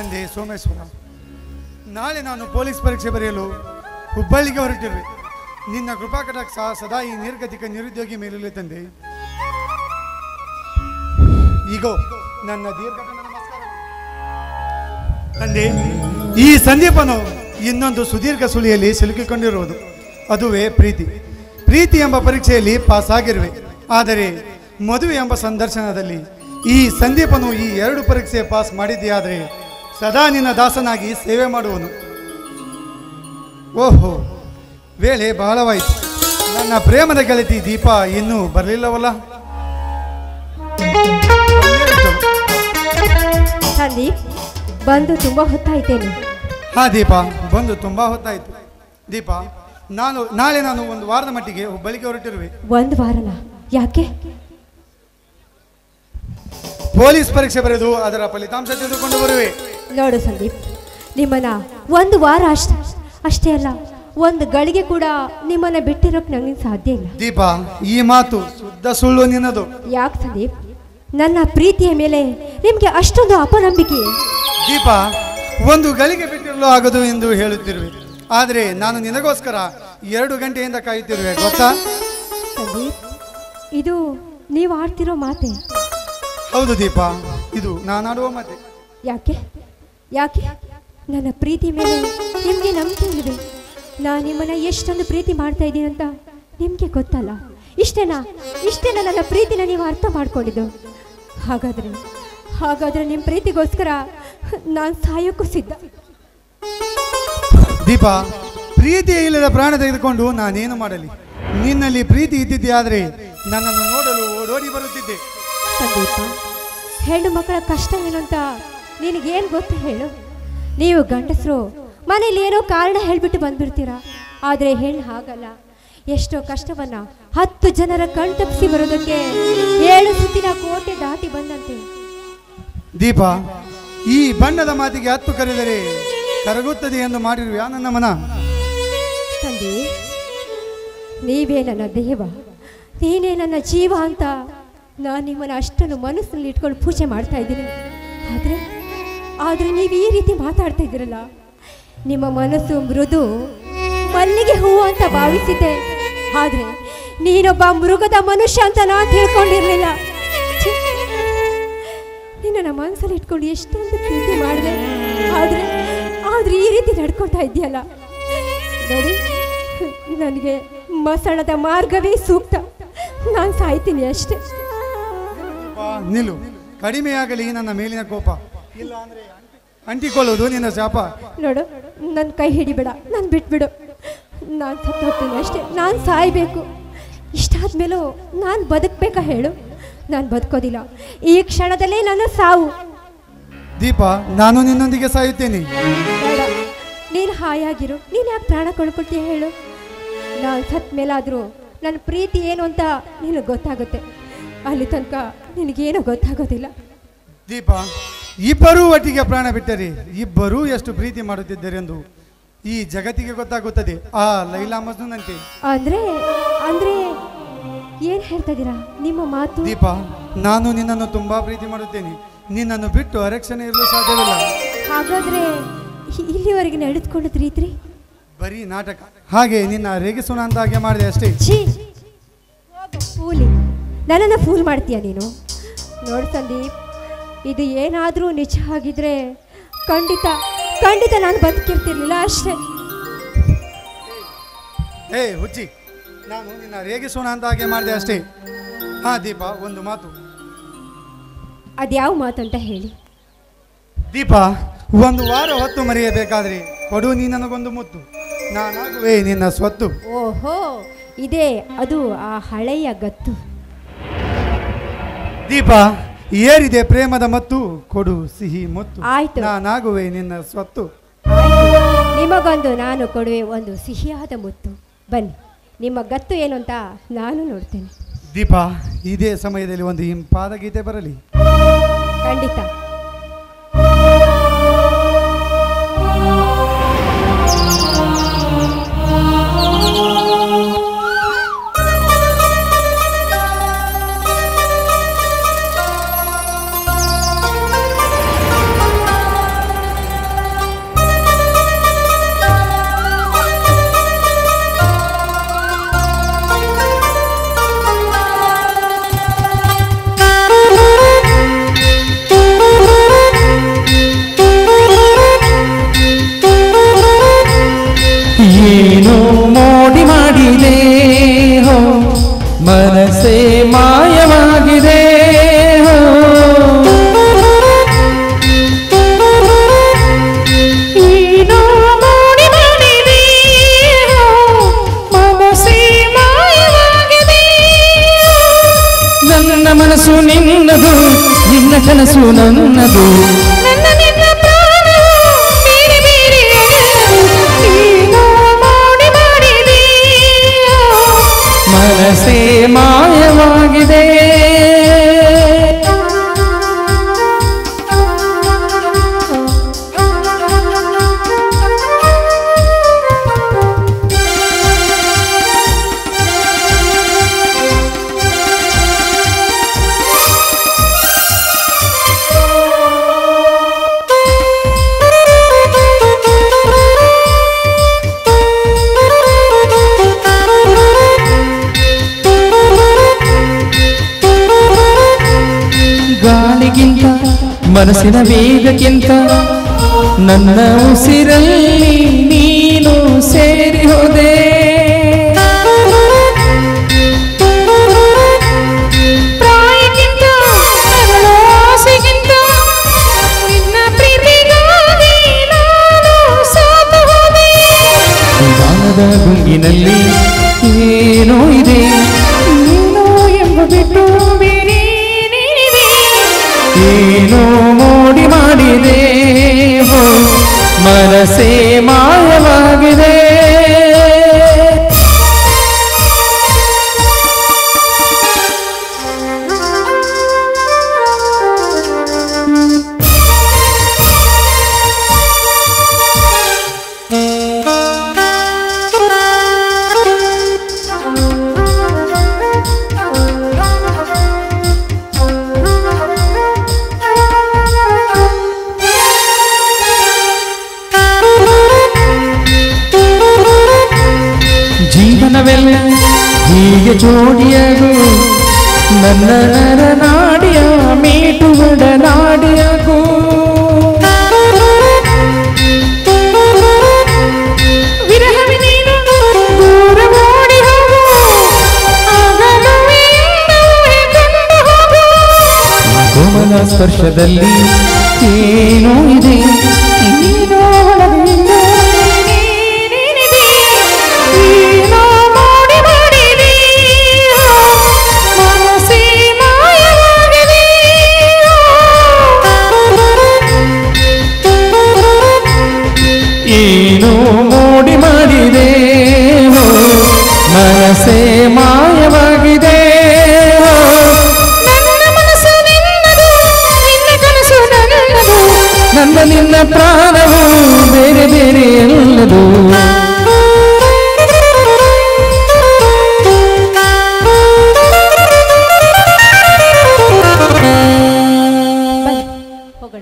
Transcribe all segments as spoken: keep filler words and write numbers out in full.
ತಂದೆ ಸೋಮೇಶ್ವರ, ನಾಳೆ ನಾನು ಪೊಲೀಸ್ ಪರೀಕ್ಷೆ ಬರೆಯಲು ಹುಬ್ಬಳ್ಳಿಗೆ ಹೊರಟಿರುವೆ. ನಿನ್ನ ಕೃಪಾ ಕಟಾಕ್ಷ ಸದಾ ಈ ನಿರ್ಗತಿಕ ನಿರುದ್ಯೋಗಿ ಮೇಲಿರಲಿ ತಂದೆ. ಈಗೋ ನನ್ನ ದೀರ್ಘ ನಮಸ್ಕಾರ ತಂದೆ. ಈ ಸಂದೀಪನು ಇನ್ನೊಂದು ಸುದೀರ್ಘ ಸುಳಿಯಲ್ಲಿ ಸಿಲುಕಿಕೊಂಡಿರುವುದು, ಅದುವೇ ಪ್ರೀತಿ. ಪ್ರೀತಿ ಎಂಬ ಪರೀಕ್ಷೆಯಲ್ಲಿ ಪಾಸ್ ಆಗಿರುವೆ, ಆದರೆ ಮದುವೆ ಎಂಬ ಸಂದರ್ಶನದಲ್ಲಿ ಈ ಸಂದೀಪನು ಈ ಎರಡು ಪರೀಕ್ಷೆ ಪಾಸ್ ಮಾಡಿದೆಯಾದರೆ ಸದಾ ನಿನ್ನ ದಾಸನಾಗಿ ಸೇವೆ ಮಾಡುವನು. ಓಹೋ, ವೇಳೆ ಬಹಳವಾಯಿತು. ನನ್ನ ಪ್ರೇಮದ ಗೆಳತಿ ದೀಪ ಇನ್ನೂ ಬರಲಿಲ್ಲವಲ್ಲ? ಸಂದೀಪ್, ಬಂದು ತುಂಬಾ ಹೊತ್ತಾಯ್ತೇನೆ. ಹಾ ದೀಪ, ಬಂದು ತುಂಬಾ ಹೊತ್ತಾಯ್ತು. ದೀಪ, ನಾನು ನಾಳೆ ನಾನು ಒಂದು ವಾರದ ಮಟ್ಟಿಗೆ ಹುಬ್ಬಳ್ಳಿಗೆ ಹೊರಟಿರುವೆ. ಒಂದು ವಾರನ? ಯಾಕೆ? ಪೊಲೀಸ್ ಪರೀಕ್ಷೆ ಬರೆದು ಅದರ ಫಲಿತಾಂಶ ತೆಗೆದುಕೊಂಡು ಬರುವೆ. ನೋಡು ಸಂದೀಪ್, ನಿಮ್ಮನ್ನ ಒಂದು ವಾರ ಅಷ್ಟೇ ಅಷ್ಟೇ ಅಲ್ಲ, ಒಂದು ಗಳಿಗೆ ಕೂಡ ನಿಮ್ಮನ್ನ ಬಿಟ್ಟಿರೋಕ್ ನನಗೆ ಸಾಧ್ಯ ಇಲ್ಲ. ದೀಪ, ಈ ಮಾತು ಶುದ್ಧ ಸುಳ್ಳು ನಿನ್ನದು. ಯಾಕೆ ಸಂದೀಪ್? ನನ್ನ ಪ್ರೀತಿಯ ಮೇಲೆ ನಿಮ್ಗೆ ಅಷ್ಟೊಂದು ಅಪನಂಬಿಕೆ? ದೀಪ, ಒಂದು ಗಳಿಗೆ ಬಿಟ್ಟಿರಲು ಆಗದು ಎಂದು ಹೇಳುತ್ತಿರುವೆ, ಆದರೆ ನಾನು ನಿನಗೋಸ್ಕರ ಎರಡು ಗಂಟೆಯಿಂದ ಕಾಯುತ್ತಿರುವೆ, ಗೊತ್ತಾ? ಸಂದೀಪ್, ಇದು ನೀವು ಆಡ್ತಿರೋ ಮಾತೆ? ಹೌದು ದೀಪ, ಇದು ನಾನಾಡುವ ಮಾತೆ. ಯಾಕೆ ಯಾಕೆ ನನ್ನ ಪ್ರೀತಿ ಮೇಲೆ ನಿಮಗೆ ನಂಬಿಕೆ ಇಲ್ಲದೆ? ನಾನು ನಿಮ್ಮನ್ನ ಎಷ್ಟೊಂದು ಪ್ರೀತಿ ಮಾಡ್ತಾ ಇದ್ದೀನಿ ಅಂತ ನಿಮಗೆ ಗೊತ್ತಲ್ಲ. ಇಷ್ಟೇನಾ ಇಷ್ಟೇನಾ ನನ್ನ ಪ್ರೀತಿನ ನೀವು ಅರ್ಥ ಮಾಡ್ಕೊಂಡಿದ್ದು? ಹಾಗಾದ್ರೆ ಹಾಗಾದ್ರೆ ನಿಮ್ಮ ಪ್ರೀತಿಗೋಸ್ಕರ ನಾನು ಸಾಯೋಕ್ಕೂ ಸಿದ್ಧ. ದೀಪ, ಪ್ರೀತಿ ಇಲ್ಲದ ಪ್ರಾಣ ತೆಗೆದುಕೊಂಡು ನಾನೇನು ಮಾಡಲಿ? ನಿನ್ನಲ್ಲಿ ಪ್ರೀತಿ ಇದ್ದಿದ್ದೆ ಆದರೆ ನನ್ನನ್ನು ನೋಡಲು ಓಡೋಡಿ ಬರುತ್ತಿದ್ದೆ. ಸಂದೀಪ, ಹೆಣ್ಣು ಮಕ್ಕಳ ಕಷ್ಟ ಏನು ಅಂತ ನಿನಗೇನು ಗೊತ್ತು ಹೇಳು? ನೀವು ಗಂಡಸರು ಮನೇಲಿ ಏನೋ ಕಾರಣ ಹೇಳ್ಬಿಟ್ಟು ಬಂದ್ಬಿಡ್ತೀರಾ, ಆದರೆ ಹೆಣ್ಣು ಹಾಗಲ್ಲ. ಎಷ್ಟೋ ಕಷ್ಟವನ್ನ ಹತ್ತು ಜನರ ಕಣ್ ತಪ್ಪಿಸಿ ಬರೋದಕ್ಕೆ ಏಳು ಸುತ್ತಿನ ಕೋಟೆ ದಾಟಿ ಬಂದಂತೆ. ದೀಪ, ಈ ಬಣ್ಣದ ಮಾತಿಗೆ ಹತ್ತು ಕರೆದರೆ ಕರಗುತ್ತದೆ ಎಂದು ಮಾಡಿರುವೆ ನನ್ನ ಮನ. ಸಂದೀಪ್, ನೀವೇ ನನ್ನ ದೇವ, ನೀನೇ ನನ್ನ ಜೀವ ಅಂತ ನಾನು ನಿಮ್ಮನ್ನು ಅಷ್ಟನ್ನು ಮನಸ್ಸಿನಲ್ಲಿ ಇಟ್ಕೊಂಡು ಪೂಜೆ ಮಾಡ್ತಾ ಇದ್ದೀನಿ. ಆದರೆ ಆದರೆ ನೀವು ಈ ರೀತಿ ಮಾತಾಡ್ತಾ ಇದ್ದೀರಲ್ಲ, ನಿಮ್ಮ ಮನಸ್ಸು ಮೃದು ಮಲ್ಲಿಗೆ ಹೂವು ಅಂತ ಭಾವಿಸಿದ್ದೆ, ಆದರೆ ನೀನೊಬ್ಬ ಮೃಗದ ಮನುಷ್ಯ ಅಂತ ನಾನು ತಿಳ್ಕೊಂಡಿರಲಿಲ್ಲ. ನಿನ್ನ ಮನಸ್ಸಲ್ಲಿ ಇಟ್ಕೊಂಡು ಎಷ್ಟೊಂದು ಪ್ರೀತಿ ಮಾಡಿದೆ, ಆದರೆ ಆದರೆ ಈ ರೀತಿ ನಡ್ಕೊಳ್ತಾ ಇದೆಯಲ್ಲ. ನೋಡಿ, ನನಗೆ ಮಸಣದ ಮಾರ್ಗವೇ ಸೂಕ್ತ. ನಾನು ಸಾಯ್ತೀನಿ ಅಷ್ಟೇ. ನಿಲ್ಲು, ಕಡಿಮೆಯಾಗಲಿ ನನ್ನ ಮೇಲಿನ ಕೋಪ, ಇಲ್ಲ ಅಂದ್ರೆ ಅಂಟಿಕೊಳ್ಳೋದು ನಿನ್ನ ಶಾಪ. ನೋಡು, ನನ್ನ ಕೈ ಹಿಡಿಬೇಡ, ನಾನು ಬಿಟ್ಬಿಡು. ನಾನು ಸತ್ತು ಹೋಗ್ತೀನಿ ಅಷ್ಟೇ, ನಾನು ಸಾಯ್ಬೇಕು. ಇಷ್ಟಾದ್ಮೇಲೂ ನಾನು ಬದುಕಬೇಕಾ ಹೇಳು? ನಾನು ಬದುಕೋದಿಲ್ಲ. ಈ ಕ್ಷಣದಲ್ಲೇ ನನ್ನ ಸಾವು. ದೀಪ, ನಾನು ನಿನ್ನೊಂದಿಗೆ ಸಾಯುತ್ತೇನೆ. ಬೇಡ, ನೀನು ಹಾಯಾಗಿರು. ನೀನು ಯಾಕೆ ಪ್ರಾಣ ಕಳ್ಕೊಳ್ತೀಯ ಹೇಳು? ನಾನು ಸತ್ ಮೇಲಾದರೂ ನನ್ನ ಪ್ರೀತಿ ಏನು ಅಂತ ನಿನಗೆ ಗೊತ್ತಾಗುತ್ತೆ. ಅಲ್ಲಿ ತನಕ ನಿನಗೇನು ಗೊತ್ತಾಗೋದಿಲ್ಲ. ದೀಪ, ಇಬ್ಬರೂ ಒಟ್ಟಿಗೆ ಪ್ರಾಣ ಬಿಟ್ಟರೆ ಇಬ್ಬರೂ ಎಷ್ಟು ಪ್ರೀತಿ ಮಾಡುತ್ತಿದ್ದಾರೆ ಎಂದು ಈ ಜಗತ್ತಿಗೆ ಗೊತ್ತಾಗುತ್ತದೆ. ಆ ಲೈಲಾ ಮಜ್ನುನಂತೆ. ಅಂದ್ರೆ ಅಂದ್ರೆ ಏನ್ ಹೇಳ್ತಾ ಇದ್ದೀರಾ? ನಿಮ್ಮ ಮಾತು. ದೀಪ, ನಾನು ನಿನ್ನನ್ನು ತುಂಬಾ ಪ್ರೀತಿ ಮಾಡುತ್ತೇನೆ. ನಿನ್ನನ್ನು ಬಿಟ್ಟು ಅರಕ್ಷಣೆ ಇರಲು ಸಾಧ್ಯವಿಲ್ಲ. ಹಾಗಾದ್ರೆ ಇಲ್ಲಿವರೆಗೆ ನಡೆದುಕೊಂಡಿದ್ದ ರೀತಿ ಬರೀ ನಾಟಕ. ಹಾಗೆ ನಿನ್ನ ರೇಗಿಸೋಣ ಅಂತ ಹಾಗೆ ಮಾಡಿದೆ ಅಷ್ಟೇ. ಫೂಲಿ, ನನ್ನನ್ನು ಫೂಲ್ ಮಾಡ್ತೀಯ ನೀನು? ನೋಡು ಸಂದೀಪ್, ಇದು ಏನಾದರೂ ನಿಜ ಆಗಿದ್ರೆ ಖಂಡಿತ ಖಂಡಿತ ನಾನು ಬದುಕಿರ್ತಿರ್ಲಿಲ್ಲ ಅಷ್ಟೇ. ಏ ಹುಚ್ಚಿ, ನಾನು ನಿನ್ನ ರೇಗಿಸೋಣ ಅಂತ ಹಾಗೆ ಮಾಡಿದೆ ಅಷ್ಟೇ. ಹಾ ದೀಪ, ಒಂದು ಮಾತು. ಅದ್ಯಾವ ಮಾತಂತ ಹೇಳಿ. ದೀಪ, ಒಂದು ವಾರ ಹೊತ್ತು ಮರೆಯಬೇಕಾದ್ರೆ ಕೊಡು ನೀ ನನಗೊಂದು ಮುತ್ತು, ನಾನಾಗುವೆ ನಿನ್ನ ಸ್ವತ್ತು. ಓಹೋ, ಇದೇ ಅದು ಆ ಹಳೆಯ ಗತ್ತು. ದೀಪ, ಏರಿದೆ ಪ್ರೇಮದ ಮತ್ತು ಕೊಡು ಸಿಹಿ ಮುತ್ತು. ಆಯ್ತು, ನಾನಾಗುವೆ ನಿನ್ನ ಸ್ವತ್ತು. ನಿಮಗೊಂದು ನಾನು ಕೊಡುವೆ ಒಂದು ಸಿಹಿಯಾದ ಮುತ್ತು. ಬನ್ನಿ, ನಿಮ್ಮ ಗತ್ತು ಏನು ಅಂತ ನಾನು ನೋಡ್ತೇನೆ. ದೀಪ, ಇದೇ ಸಮಯದಲ್ಲಿ ಒಂದು ಇಂಪಾದ ಗೀತೆ ಬರಲಿ. ಖಂಡಿತ. ನಿನ್ನದು ನಿನ್ನ ಕನಸು ನನ್ನದು ನನ್ನ ನಿನ್ನ ಪ್ರಾಣವು ಬೇರೆ ಬೇರೆ ನೀನು ಮಾಡಿ ಮಾಡಿದೆ ಮನಸ್ಸೇ ಮಾಯವಾಗಿದೆ ಗಾಳಿಗಿಂತ ಮನಸ್ಸಿನ ವೇಗಕ್ಕಿಂತ ನನ್ನ ಉಸಿರಲ್ಲಿ ನೀನು ಸೇರಿ ಹೋದೆ ಪ್ರಾಯಕ್ಕಿಂತ ಆಸೆಗಿಂತ ನಿನ್ನ ಪ್ರೀತಿಗಾಗಿ ನಾನು ಸೋತು ಹೋದೆ ಗಾನದ ಗುಂಗಿನಲ್ಲಿ ಏನೋ ಇದೆ ನೀನು ಎಂಬ ಬಿಟ್ಟು ಬೇರೆ ಏನೋ ಮೋಡಿ ಮಾಡಿದೆ ಹೋ ಮನಸ್ಸೇ ಮಾಯವಾಗಿದೆ ಜೀವನವೆಲ್ಲ ಹೀಗೆ ಜೋಡಿಯಾಗು ನನ್ನ ನರನಾಡಿಯ ಮೀಟುವಡ ನಾಡಿಯಾಗು ವಿರಹವಿ ನೀನು ದೂರ ಓಡಿ ಹೋಗು ಆಗಲವೇ ಕೊಂಡು ಹೋಗು ಕೋಮಲ ಸ್ಪರ್ಶದಲ್ಲಿ ಏನೋ ಇದೆ ನೀನು ಒಳಗಿಂದ ನೀನಿದೆ ನೀನು ಮಾಡಿ ಮಾಡಿದೆ ಮನಸ್ಸೇ ಮಾಯವಾಗಿದೆ ಏನೋ ಮೋಡಿ ಮಾಡಿದೆ ಹೋ ಮನಸ್ಸೇ ಮಾಯವಾಗಿದೆ ಹೋ ನನ್ನ ಮನಸ್ಸು ನಿನ್ನದು ನಿನ್ನ ಕನಸು ನನ್ನದು ನನ್ನ ನಿನ್ನ ಪ್ರಾಣವು ಬೇರೆ ಬೇರೆ ಎಲ್ಲದು ಹೋಗೋಣ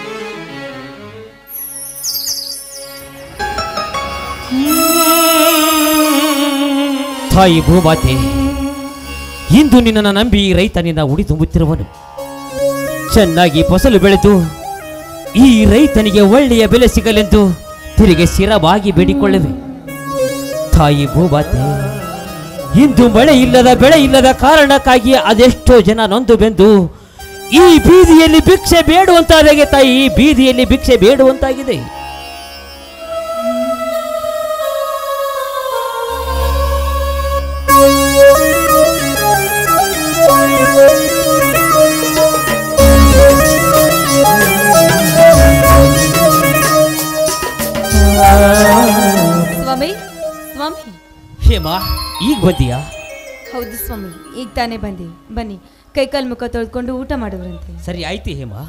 ತಾಯಿ ಭೂಮಾತೆ, ಇಂದು ನಿನ್ನನ್ನು ನಂಬಿ ಈ ರೈತ ನಿನ್ನ ಉಡಿ ತುಂಬುತ್ತಿರುವನು. ಚೆನ್ನಾಗಿ ಫಸಲು ಬೆಳೆದು ಈ ರೈತನಿಗೆ ಒಳ್ಳೆಯ ಬೆಲೆ ಸಿಗಲೆಂದು ತಿರುಗಿ ಸ್ಥಿರವಾಗಿ ಬೇಡಿಕೊಳ್ಳುವೆ. ತಾಯಿ ಭೂಮಾತೆ, ಇಂದು ಮಳೆ ಇಲ್ಲದ ಬೆಳೆ ಇಲ್ಲದ ಕಾರಣಕ್ಕಾಗಿ ಅದೆಷ್ಟೋ ಜನ ನೊಂದು ಬೆಂದು ಈ ಬೀದಿಯಲ್ಲಿ ಭಿಕ್ಷೆ ಬೇಡುವಂತಾಗಿದೆ. ತಾಯಿ, ಈ ಬೀದಿಯಲ್ಲಿ ಭಿಕ್ಷೆ ಬೇಡುವಂತಾಗಿದೆ. ಸ್ವಾಮಿ ಸ್ವಾಮಿ ಹೇಮಾ, ಈಗ ಬಂದಿಯಾ? ಹೌದು ಸ್ವಾಮಿ, ಈಗ ತಾನೇ ಬಂದೆ. ಬನ್ನಿ, ಕೈಕಾಲು ಮುಖ ತೊಳ್ಕೊಂಡು ಊಟ ಮಾಡುವರಂತೆ. ಸರಿ ಆಯ್ತು ಹೇಮಾ.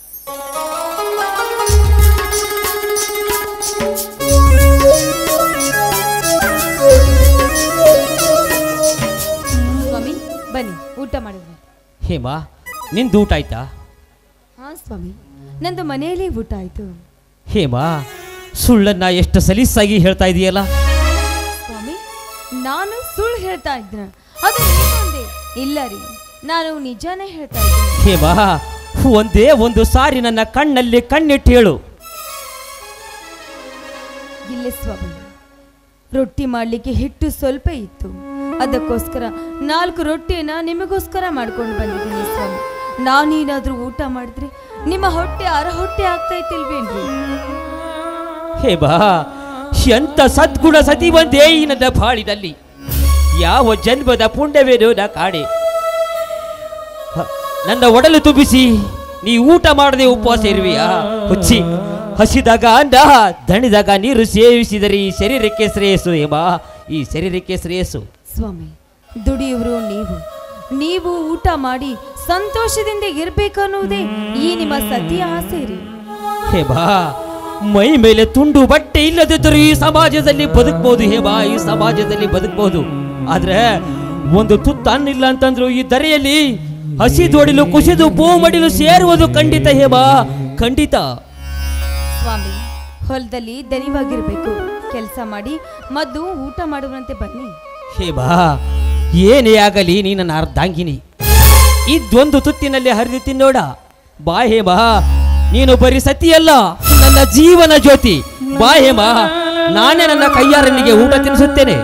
ಸ್ವಾಮಿ ಬನ್ನಿ, ಊಟ ಮಾಡುವಂತೆ. ಹೇಮಾ, ನಿಂದು ಊಟ ಆಯ್ತಾ? ಹಾ ಸ್ವಾಮಿ, ನಂದು ಮನೆಯಲ್ಲೇ ಊಟ ಆಯ್ತು. ಹೇಮಾ, ಸುಳ್ಳನ್ನ ಎಷ್ಟು ಸಲೀಸಾಗಿ ಹೇಳ್ತಾ ಇದೆಯಲ್ಲ. ಸ್ವಾಮಿ, ನಾನು ಸುಳ್ಳು ಹೇಳ್ತಾ ಇದ್ನ? ಅದು ಏನು ಅಂದೆ? ಇಲ್ಲ ರೀ, ನಾನು ನಿಜಾನೇ ಹೇಳ್ತಾ ಇದ್ದೀನಿ. ಹೇಮಾ, ಒಂದೇ ಒಂದು ಸಾರಿ ನನ್ನ ಕಣ್ಣಲ್ಲಿ ಕಣ್ಣಿಟ್ಟು ಹೇಳು. ಇಲ್ಲ ಸ್ವಾಮಿ, ರೊಟ್ಟಿ ಮಾಡಲಿಕ್ಕೆ ಹಿಟ್ಟು ಸ್ವಲ್ಪ ಇತ್ತು. ಅದಕ್ಕೋಸ್ಕರ ನಾಲ್ಕು ರೊಟ್ಟಿಯನ್ನ ನಿಮಗೋಸ್ಕರ ಮಾಡ್ಕೊಂಡು ಬಂದಿದ್ದೀನಿ ಸ್ವಾಮಿ. ನಾನೇನಾದ್ರೂ ಊಟ ಮಾಡಿದ್ರೆ ನಿಮ್ಮ ಹೊಟ್ಟೆ ಅರ ಹೊಟ್ಟೆ ಆಗ್ತಾ ಇತ್ತಿಲ್ವೇನ್ರಿ? ಹೇಮಾ, ಎಂತ ಸದ್ಗುಣ ಸತಿ ಬಂದೇ ಈ ನನ್ನ ಬಾಳಿನಲ್ಲಿ. ಯಾವ ಜನ್ಮದ ಪುಣ್ಯವೇನೋ ನಾ ಕಾಣೆ. ನನ್ನ ಒಡಲು ತುಂಬಿಸಿ ನೀ ಊಟ ಮಾಡದೆ ಉಪವಾಸ ಇರುವಿಯಾ? ಹುಚ್ಚಿ, ಹಸಿದಾಗ ಅನ್ನ, ದಣಿದಾಗ ನೀರು ಸೇವಿಸಿದರೆ ಈ ಶರೀರಕ್ಕೆ ಶ್ರೇಯಸ್ಸು ಹೇಮ, ಈ ಶರೀರಕ್ಕೆ ಶ್ರೇಯಸ್ಸು. ಸ್ವಾಮಿ, ದುಡಿಯುವರು ನೀವು ನೀವು ಊಟ ಮಾಡಿ ಸಂತೋಷದಿಂದ ಇರ್ಬೇಕು ಅನ್ನುವುದೇ ಈ ನಿಮ್ಮ ಸತಿಯ ಆಸೆ ರೀ. ಹೇಮಾ, ಮೈ ಮೇಲೆ ತುಂಡು ಬಟ್ಟೆ ಇಲ್ಲದಿದ್ದರೂ ಈ ಸಮಾಜದಲ್ಲಿ ಬದುಕಬಹುದು ಹೇಮಾ, ಈ ಸಮಾಜದಲ್ಲಿ ಬದುಕಬಹುದು. ಆದ್ರೆ ಒಂದು ತುತ್ತು ಅನ್ನಿಲ್ಲ ಅಂತಂದ್ರು ಈ ದರೆಯಲ್ಲಿ ಹಸಿ ದೋಡಿಲು ಕುಸಿದು ಭೂ ಮಡಿಲು ಸೇರುವುದು ಖಂಡಿತ ಹೇಮಾ, ಖಂಡಿತ. ಸ್ವಾಮಿ, ಹೊಲದಲ್ಲಿ ದನಿವಾಗಿರ್ಬೇಕು, ಕೆಲಸ ಮಾಡಿ ಮದ್ದು ಊಟ ಮಾಡುವಂತೆ ಬನ್ನಿ. ಹೇಮಾ, ಏನೇ ಆಗಲಿ ನೀ ನನ್ನ ಅರ್ಧಾಂಗಿನಿ, ಇದೊಂದು ತುತ್ತಿನಲ್ಲಿ ಹರಿದು ತಿನ್ನೋಡ. ಬಾ ಹೇಮಾ, ನೀನು ಬರೀ ಸತಿಯಲ್ಲ, ನನ್ನ ಜೀವನ ಜ್ಯೋತಿ. ಬಾ ಹೇಮಾ, ನಾನೇ ನನ್ನ ಕೈಯಾರನಿಗೆ ಊಟ ತಿನ್ನಿಸುತ್ತೇನೆ.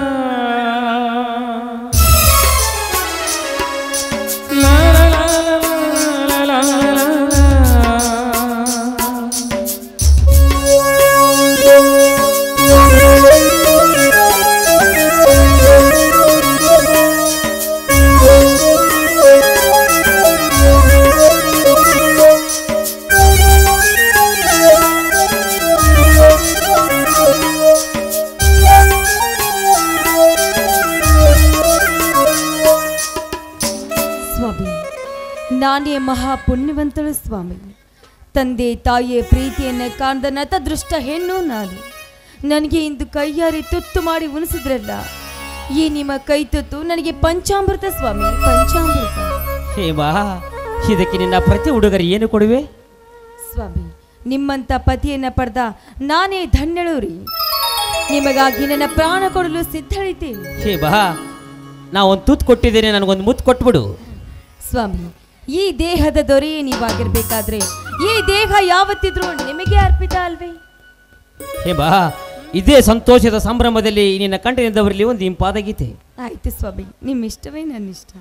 ನಾನೇ ಮಹಾ ಪುಣ್ಯವಂತಳು ಸ್ವಾಮಿ. ತಂದೆ ತಾಯಿಯ ಪ್ರೀತಿಯನ್ನು ಕಾಣ್ದ ನತದೃಷ್ಟ ಹೆಣ್ಣು ನಾನು. ನನಗೆ ಇಂದು ಕೈಯಾರಿ ತುತ್ತು ಮಾಡಿ ಉಣಿಸಿದ್ರಲ್ಲ, ಈ ನಿಮ್ಮ ಕೈ ತುತ್ತು ನನಗೆ ಪಂಚಾಮೃತ ಸ್ವಾಮಿ, ಪಂಚಾಮೃತ. ಹೇಮಾ, ಇದಕ್ಕೆ ನಿನ್ನ ಪ್ರತಿ ಹುಡುಗರು ಏನು ಕೊಡುವೆ? ಸ್ವಾಮಿ, ನಿಮ್ಮಂತ ಪತಿಯನ್ನ ಪಡೆದ ನಾನೇ ಧನ್ಯಳು ರೀ. ನಿಮಗಾಗಿ ನನ್ನ ಪ್ರಾಣ ಕೊಡಲು ಸಿದ್ಧಳಿದ್ದೇನೆ. ಹೇಮಾ, ನಾ ಒಂದು ತುತ್ತು ಕೊಟ್ಟಿದ್ದೇನೆ, ನನಗೊಂದು ಮುತ್ತು ಕೊಟ್ಬಿಡು. ಸ್ವಾಮಿ, ಈ ದೇಹದ ದೊರೆಯೇ ನೀವಾಗಿರ್ಬೇಕಾದ್ರೆ ಈ ದೇಹ ಯಾವತ್ತಿದ್ರೂ ನಿಮಗೆ ಅರ್ಪಿತ ಅಲ್ವೇ? ಹೇಮಾ, ಇದೇ ಸಂತೋಷದ ಸಂಭ್ರಮದಲ್ಲಿ ನಿನ್ನ ಕಂಠದಿಂದ ಬರಲಿ ಒಂದು ಇಂಪಾದ ಗೀತೆ. ಆಯ್ತು ಸ್ವಾಮಿ, ನಿಮ್ಮ ಇಷ್ಟವೇ ನನ್ನ ಇಷ್ಟ.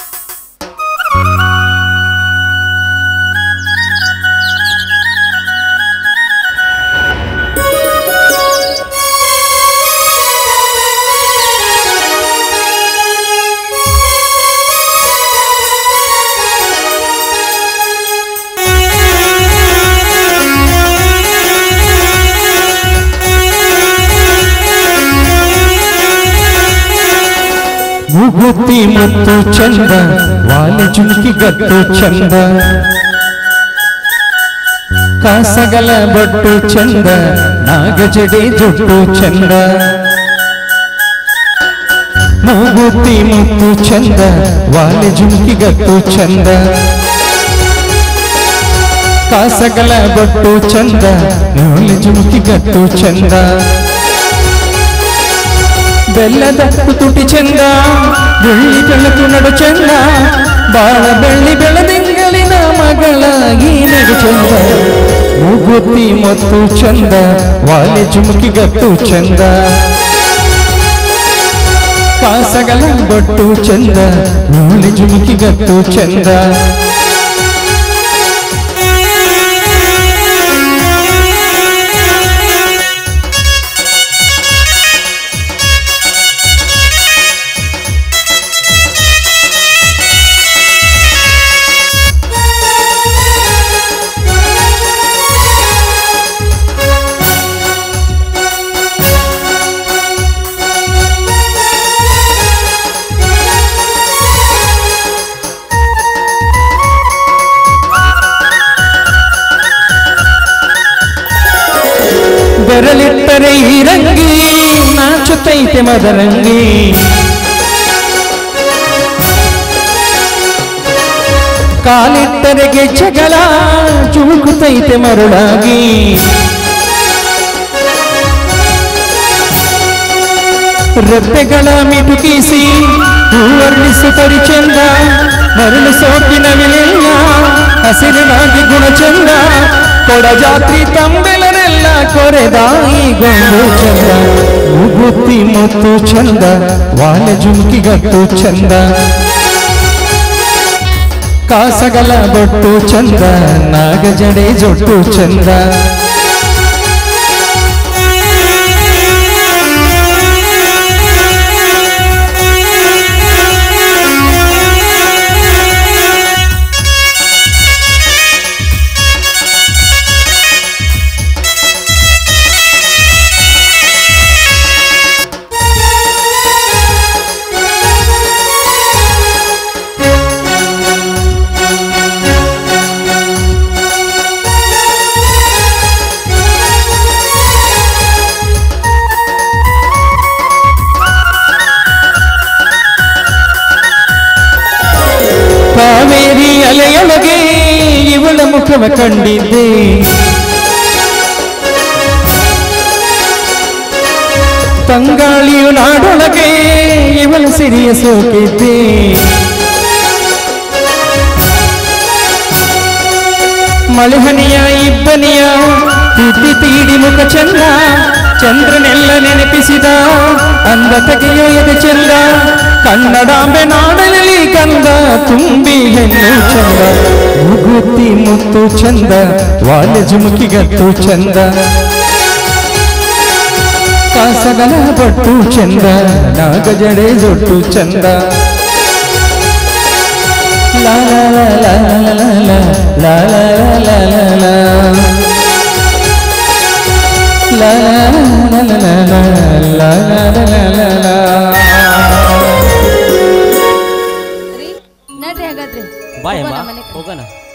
ಮೂಗುತಿ ಮತ್ತು ಚಂದ, ವಾಲೆ ಜುಮ್ಕಿ ಗಟ್ಟು ಚಂದ, ಕಾಸಗಲ ಬಟ್ಟು ಚಂದ, ನಾಗಜಡೆ ಜೊಟ್ಟು ಚಂದ. ಮೂಗುತಿ ಮತ್ತು ಚಂದ, ವಾಲೆ ಜುಮ್ಕಿ ಗಟ್ಟು ಚಂದ, ಕಾಸಗಲ ಬಟ್ಟು ಚಂದ, ವಾಲೆ ಜುಮ್ಕಿ ಗಟ್ಟು ಚಂದ. ಬೆಲ್ಲದ ತುಟಿ ಚಂದ, ಬೆಳ್ಳಿ ಬೆಳಕು ನಡು ಚಂದ, ಬಾಳ ಬೆಳ್ಳಿ ಬೆಳದಿಂಗಳಿನ ಮಗಳಾಗಿ ನಡು ಚಂದ. ಮೂಗುತಿ ಮತ್ತು ಚಂದ, ವಾಲೆ ಜುಮುಕಿ ಗಟ್ಟು ಚಂದ, ಕಾಸಗಲ ಬಟ್ಟು ಚಂದ, ವಾಲೆ ಜುಮುಕಿ ಗಟ್ಟು ಚಂದ. ಬೆರಲಿಟ್ಟರೆ ಈ ರಂಗಿ ನಾಚುತ್ತೈತೆ ಮದರಂಗಿ, ಕಾಲಿಟ್ಟರೆ ಗೆಜ್ಜೆಗಳ ಚುಮುಕುತ್ತೈತೆ ಮರುಳಾಗಿ. ರೆಪ್ಪೆಗಳ ಮಿಟುಕಿಸಿ ಹೂವರ್ಣಿಸು ಪರಿಚಂದ, ಮರಳು ಸೋಕಿನ ವಿಲೆಲ್ಲ ಹಸಿರಿನಾಗಿ ಗುಣಚಂದ. ಕೊಡಜಾತ್ರಿ ತಂಬೆಲರೆಲ್ಲ ಕೊರೆದಾಯಿ ಗೊಂಡು ಚಂದ. ಮೂಗುತಿ ಮತ್ತು ಚಂದ, ವಾಲೆ ಜುಮ್ಕಿ ಗಟ್ಟು ಚಂದ, ಕಾಸಗಲ ಬೊಟ್ಟು ಚಂದ, ನಾಗಜಡೆ ಜೊಟ್ಟು ಚಂದ. ಮುಖವ ಕಂಡಿದ್ದೆ ತಂಗಾಳಿಯು ನಾಡೊಳಗೆ ಇವಳ ಸಿರಿಯ ಸೋಕಿದ್ದೆ ಮಳೆಹನಿಯ ಇಬ್ಬನಿಯ ತಿದ್ದಿ ತೀಡಿ ಮುಖ ಚಂದ ಚಂದ್ರನೆಲ್ಲ ನೆನಪಿಸಿದ ಅಂದ ತೆಗೆಯೋ ಎದೆ ಚಂದ ಕನ್ನಡಾಂಬೆ ನಾಡಲಿ ಕಂದ ತುಂಬಿ ಹೆಣ್ಣು ಚಂದ ಮುಗುತಿ ಮುತ್ತು ಚಂದ ವಾಲಜುಮುಖಿಗತ್ತು ಚಂದ ಕಾಸಗಲ ಬಟ್ಟು ಚಂದ ನಾಗಜಡೆ ಜೊಟ್ಟು ಚಂದ ಲಾ ಲಾ ಲಾ ಲಾ ಲಾ ಲಾ ಲಾ ಲಾ ಲಾ ಲಾ La la la la la la la la la la. ನಡ್ರಿ ಹಾಗಾದ್ರೆ ಬಾಯ್ ಹೋಗೋಣ ಅಮ್ಮ ಮನೆಗೆ. ಹೋಗೋಣ